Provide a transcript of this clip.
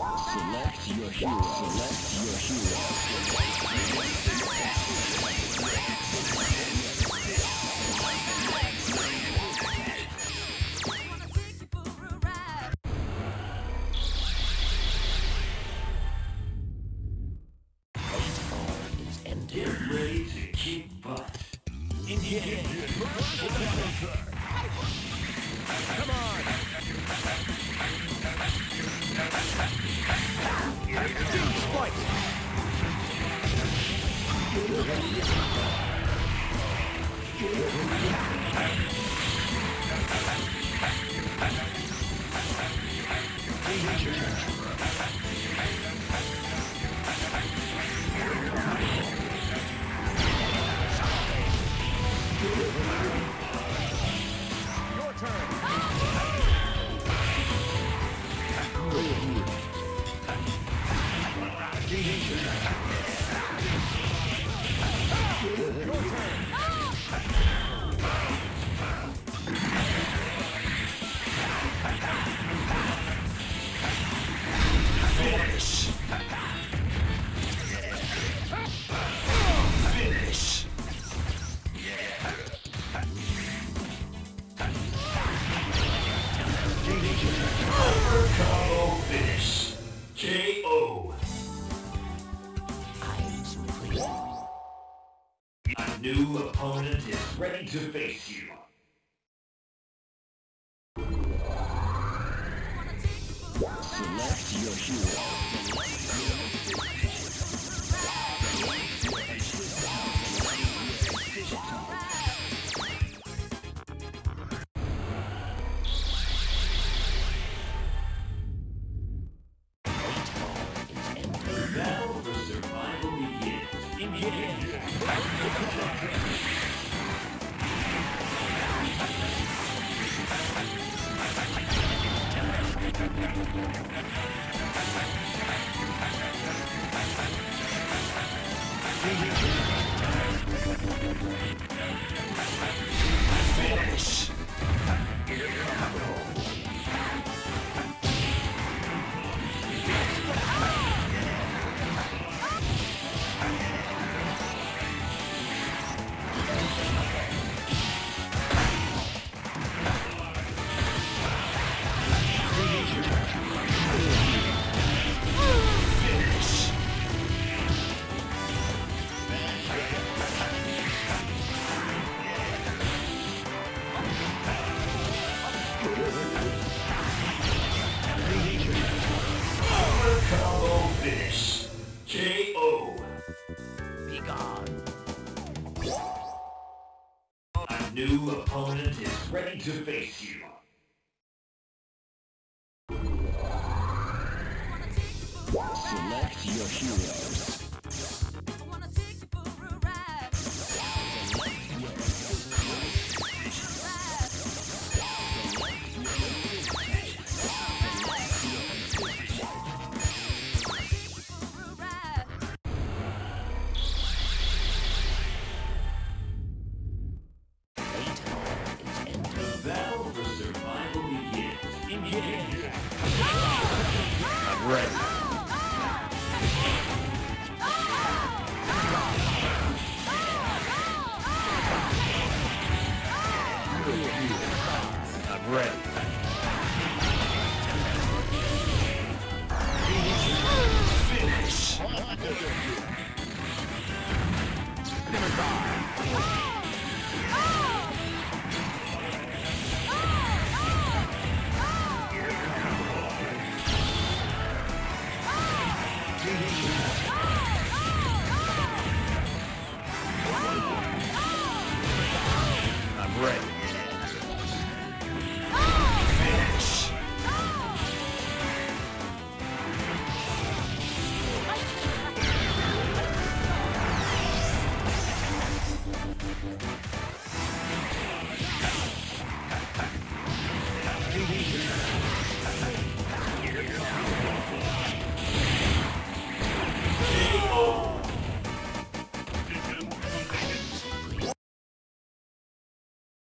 Select your hero. Select your hero. Get ready to kick butt. Engage. Come on! Fight! Your turn! Finish. Finish. Upper combo finish. KO. A new opponent is ready to face you. Select your hero. Battle for survival begins. Engage. Finish. Finish. Power combo finish. KO. Be gone. A new opponent is ready to face you. Select your heroes. The battle for survival begins. Engage. I'm ready. I'm ready.